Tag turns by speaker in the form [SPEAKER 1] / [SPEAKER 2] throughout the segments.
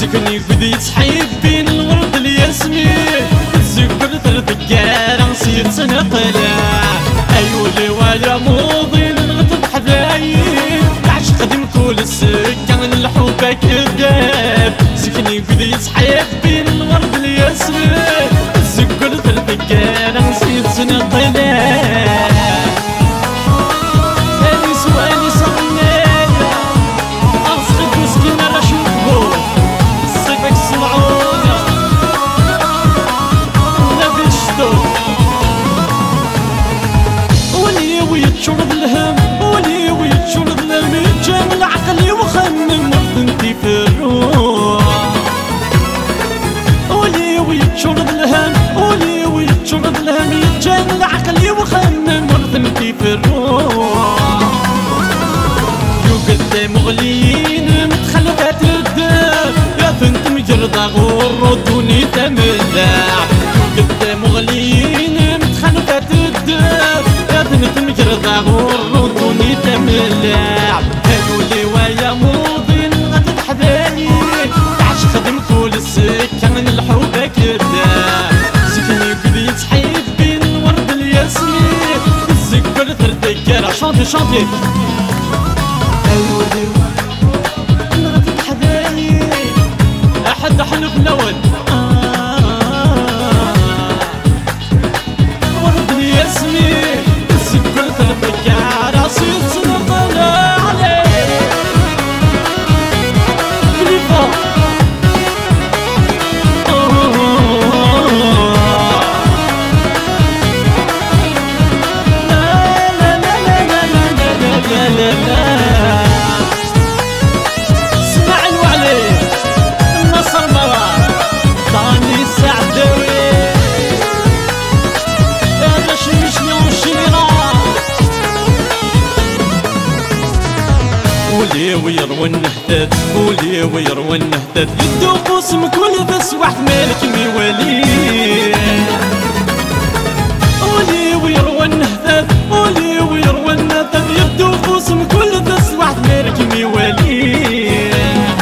[SPEAKER 1] سكني بديت حيبين الورد الياسمين تزكر ترتقال نسيت سنقلا ايولي ويا موضي نغتب حذايين عشق قديم كل السكان الحب كذاب سكني بديت حيبين الورد الياسمين تزكر ترتقال نسيت سنقلا ويتشرد الهم ولي ويتشرد الهم يتجامل عقلي وخمم وحدنتي في الروح ولي ويتشرد الهم ولي ويتشرد الهم يتجامل عقلي وخمم وحدنتي في الروح يو قدام مغليين متخلفات الدم يا بنت مجردة غور دوني تملع يو قدام مغليين متخلفات الدم بنت مجردة غور دوني تملع هلولي ويا موضي نغتب حذايي تعش خدم كل السكان الحب كذاب سكني بديت حيبين الورد الياسمين تذكر ترتكر شانتي شانتي هلولي نغتب حذايي أحد حلف الأول ورد الياسمين ولي ويروي النهتات ولي ويروي النهتات يدو قسم كل بس واحد مالك ميوالي ولي ويروي النهتات ولي ويروي النهتات يدو قسم كل بس واحد مالك ميوالي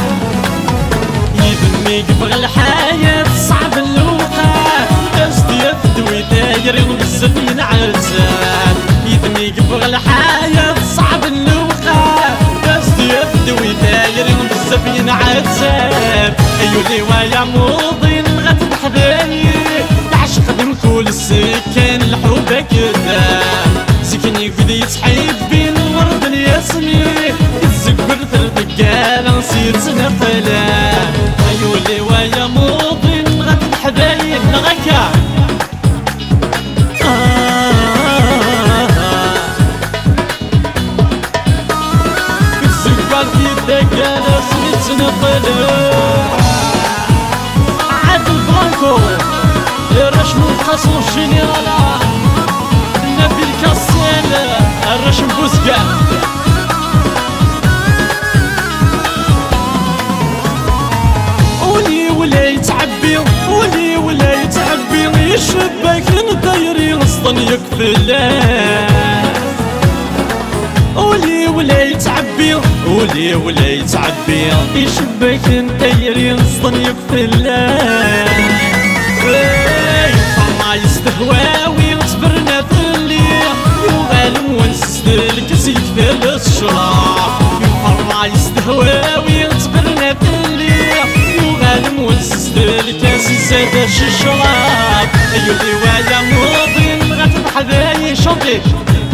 [SPEAKER 1] يبني قبل الحياة صعب اللوقات أجدي أفدوي داير بزاف ينعزل يبني قبل الحياة صعب اللوقات يبدوي داير بزاف ينعذب ايولي ويا موضي نغتب حذايي تعش خدم كل السكان الحب كذاب سكني بديت حيبين الورد الياسمين تذكر ترتقال نسيت سنقلا ايولي ويا موضي نغتب حذايي نغكا انا سميت سنقلا عاد البرانكو الرشم الخاص والجنرالا نبيل كاسيل الرشم بوزكا ولي ولا يتعبي ولي ولا يتعبي يشبك ندايري غصطن يكفلاه ولي ولا يتعبي ولي ولا يتعبي يشبك ندايري غصطن يكفلاه ما يستهواوي وصبرنا في الليل يغالم ونسد الكاس يكفل الشراب ما يستهواوي وصبرنا في الليل يغالم ونسد الكاس يزاد الشراب ايولي ويا موضي نغتب حذايي شوطي